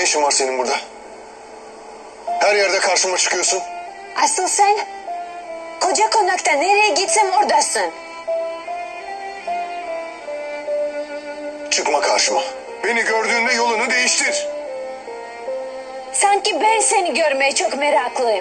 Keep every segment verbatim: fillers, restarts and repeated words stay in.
işin var senin burada? Her yerde karşıma çıkıyorsun. Asıl sen koca konakta nereye gitsem oradasın. Çıkma karşıma. Beni gördüğünde yolunu değiştir. Sanki ben seni görmeye çok meraklıyım.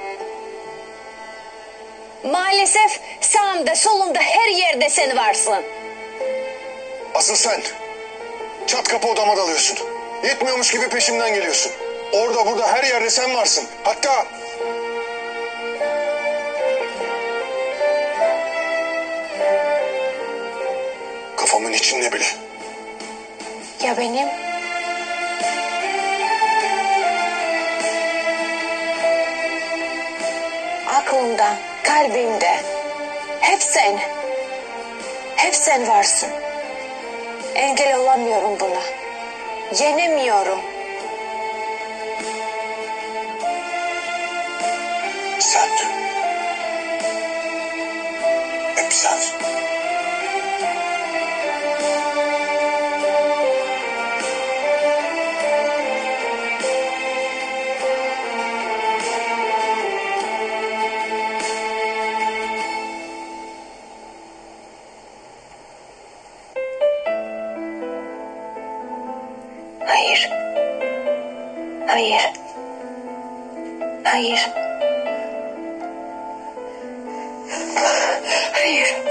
Maalesef sağımda solumda her yerde sen varsın. Asıl sen çat kapı odama dalıyorsun. Yetmiyormuş gibi peşimden geliyorsun. Orada burada her yerde sen varsın. Hatta... kafamın içinde bile. Ya benim? Aklımda, kalbimde. Hep sen. Hep sen varsın. Engel olamıyorum buna. Yenemiyorum. Sen. Hep sen. Hayır. Hayır. Hayır. Hayır.